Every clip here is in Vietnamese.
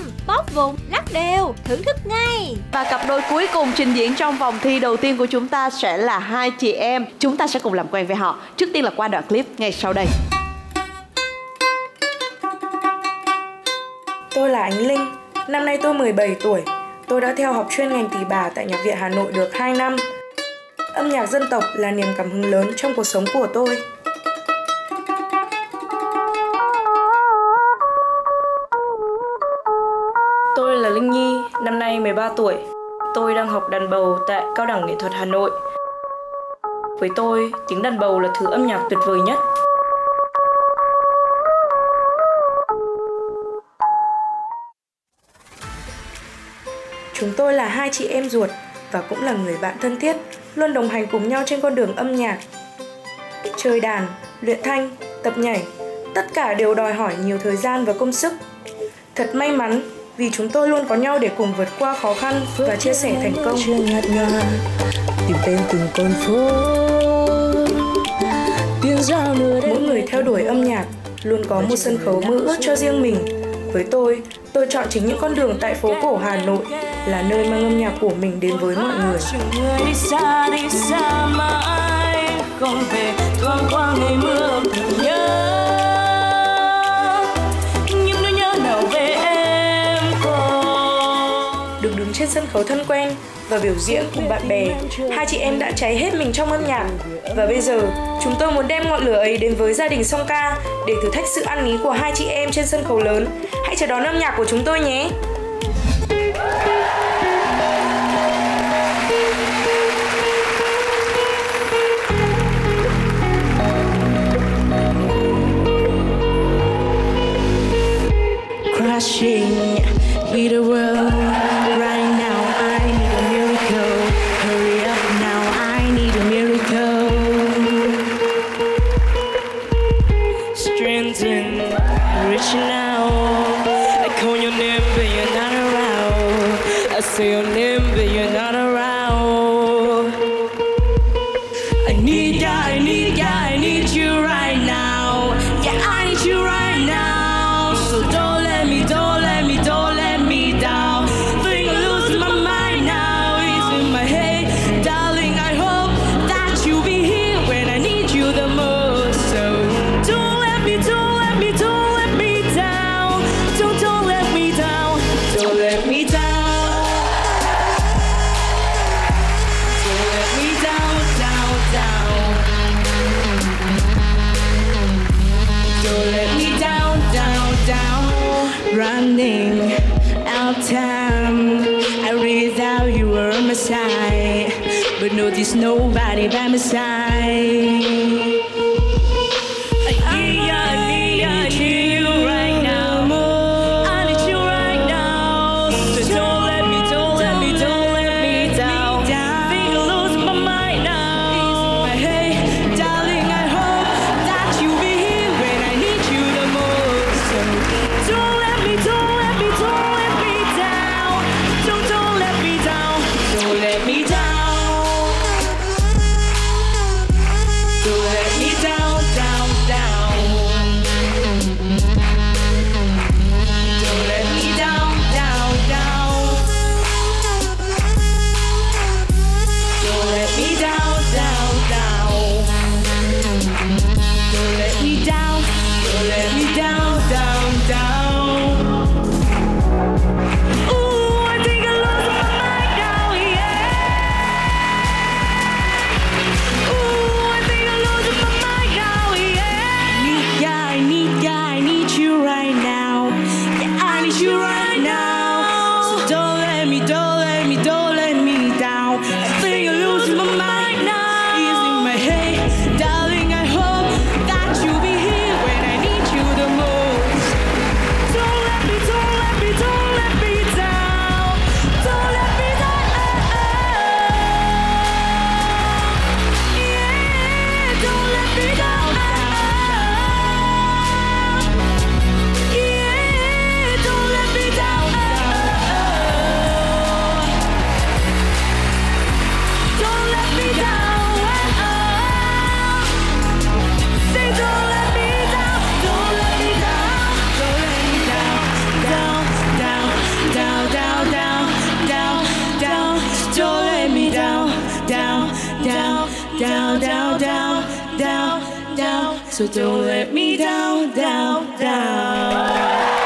bóp vùng, lắc đều, thưởng thức ngay. Và cặp đôi cuối cùng trình diễn trong vòng thi đầu tiên của chúng ta sẽ là hai chị em. Chúng ta sẽ cùng làm quen với họ. Trước tiên là qua đoạn clip ngay sau đây. Tôi là Ánh Linh, năm nay tôi 17 tuổi. Tôi đã theo học chuyên ngành tỳ bà tại Nhạc viện Hà Nội được 2 năm. Âm nhạc dân tộc là niềm cảm hứng lớn trong cuộc sống của tôi. Tôi là Linh Nhi, năm nay 13 tuổi. Tôi đang học đàn bầu tại Cao đẳng Nghệ thuật Hà Nội. Với tôi, tiếng đàn bầu là thứ âm nhạc tuyệt vời nhất. Chúng tôi là hai chị em ruột và cũng là người bạn thân thiết, luôn đồng hành cùng nhau trên con đường âm nhạc. Chơi đàn, luyện thanh, tập nhảy, tất cả đều đòi hỏi nhiều thời gian và công sức. Thật may mắn vì chúng tôi luôn có nhau để cùng vượt qua khó khăn và chia sẻ thành công. Tìm tên từng con phố, mỗi người theo đuổi âm nhạc luôn có một sân khấu mơ ước cho riêng mình. Với tôi chọn chính những con đường tại phố cổ Hà Nội là nơi mang âm nhạc của mình đến với mọi người. Được đứng trên sân khấu thân quen và biểu diễn cùng bạn bè, hai chị em đã cháy hết mình trong âm nhạc. Và bây giờ, chúng tôi muốn đem ngọn lửa ấy đến với gia đình Song Ca để thử thách sự ăn ý của hai chị em trên sân khấu lớn. Hãy chờ đón âm nhạc của chúng tôi nhé! Crashing, be the world right now. I need a miracle. Hurry up now. I need a miracle. Strengthen, reaching out. I call your name, but you're not around. I say your name, but you're not around. I need ya, I need ya, I need you right now. Yeah, I need you right now. So don't let me down. Think I'm losing my mind now. It's in my head, darling. I hope that you'll be here when I need you the most. So don't let me down. Don't let me down. Don't let me down. Don't let me down. Down. Don't let me down. Running out time. I really thought you were on my side, but no, there's nobody by my side. I need you right now. I need you right now. So don't let me down. Think I'm losing my mind now. It's in my head, darling. I hope that you'll be here when I need you the most. So don't let me down. Don't let me down. Don't let me down. so don't let me down, down, down.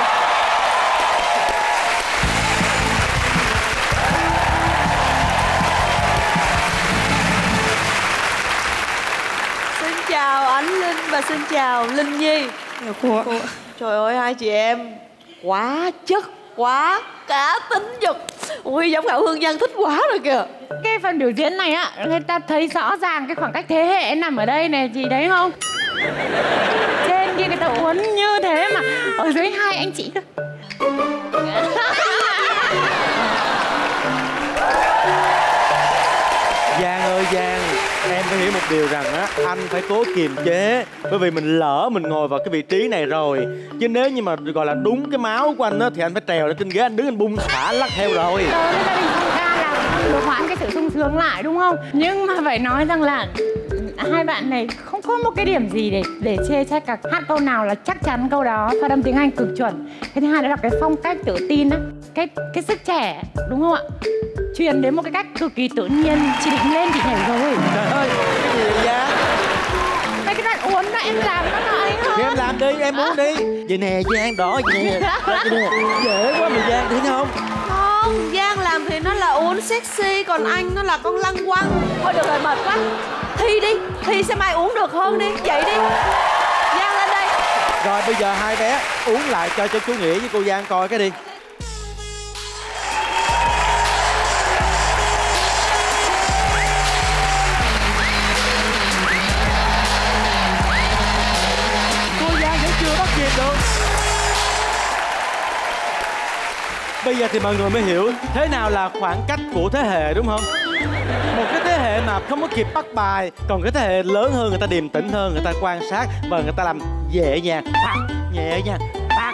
Xin chào Ánh Linh và xin chào Linh Nhi. Chào cô ạ. Trời ơi, hai chị em quá chất, quá cá tính dục. Ui, giám khảo Hương Giang thích quá rồi kìa. Cái phần biểu diễn này á, người ta thấy rõ ràng cái khoảng cách thế hệ nằm ở đây này, chị thấy không? Trên kia người ta uốn như thế mà ở dưới hai anh chị cơ. Giang ơi Giang, em phải hiểu một điều rằng á, anh phải cố kiềm chế. Bởi vì mình lỡ mình ngồi vào cái vị trí này rồi. Chứ nếu như mà gọi là đúng cái máu của anh á, thì anh phải trèo lên trên ghế, anh đứng anh bung xả lắc theo rồi. Đối với gia đình Phong Ca là được hoãn cái sự sung sướng lại đúng không? Nhưng mà phải nói rằng là hai bạn này không có một cái điểm gì để chê trách cả. Hát câu nào là chắc chắn câu đó, phát âm tiếng Anh cực chuẩn. Cái thứ hai đó là cái phong cách tự tin á, cái sức trẻ đúng không ạ? Truyền đến một cái cách cực kỳ tự nhiên. Chị định lên chị nhảy rồi. Trời ơi, cái gì vậy Giang? Mấy cái đoạn uốn đó em làm nó nói hơn. Thì em làm đi, em muốn đi. Vậy nè Giang, đó vậy nè. Dễ quá mà Giang, thấy không? Không, Giang làm thì nó là uốn sexy, còn anh nó là con lăng quăng. Thôi được rồi, mệt quá. Thi đi, Thi xem ai uống được hơn đi. Dậy đi. Giang lên đây. Rồi bây giờ hai bé uống lại cho chú Nghĩa với cô Giang coi cái đi. Cô Giang vẫn chưa bắt kịp được. Bây giờ thì mọi người mới hiểu thế nào là khoảng cách của thế hệ đúng không? Một cái thế hệ mà không có kịp bắt bài, còn cái thế hệ lớn hơn người ta điềm tĩnh hơn, người ta quan sát và người ta làm nhẹ nhàng, nhẹ nhàng,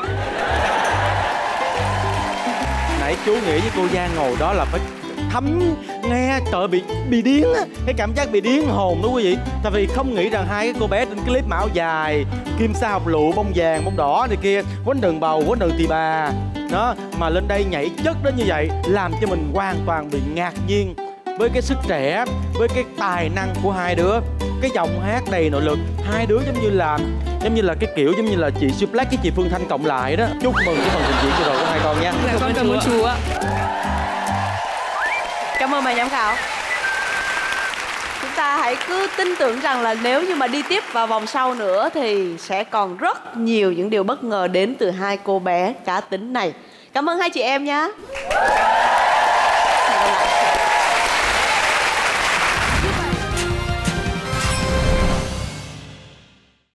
nãy chú nghĩ với cô Giang ngồi đó là phải thấm nghe, trời bị điếng á, cái cảm giác bị điếng hồn đó quý vị. Tại vì không nghĩ rằng hai cái cô bé trên clip mà áo dài, kim sa học lụ, bông vàng, bông đỏ này kia, quánh đường bầu, quánh đường tỳ bà đó, mà lên đây nhảy chất đến như vậy, làm cho mình hoàn toàn bị ngạc nhiên với cái sức trẻ, với cái tài năng của hai đứa, cái giọng hát đầy nội lực. Hai đứa giống như là cái kiểu giống như là chị Siêu Black với chị Phương Thanh cộng lại đó. Chúc mừng cái phần trình diễn vừa rồi của hai con nha. Con cảm ơn chú ạ. Cảm ơn ban giám khảo. Chúng ta hãy cứ tin tưởng rằng là nếu như mà đi tiếp vào vòng sau nữa thì sẽ còn rất nhiều những điều bất ngờ đến từ hai cô bé cá tính này. Cảm ơn hai chị em nhé.